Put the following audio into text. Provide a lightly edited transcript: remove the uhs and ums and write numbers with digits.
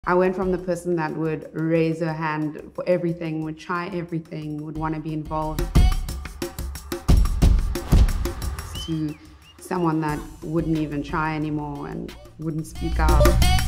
I went from the person that would raise her hand for everything, would try everything, would want to be involved, to someone that wouldn't even try anymore and wouldn't speak out.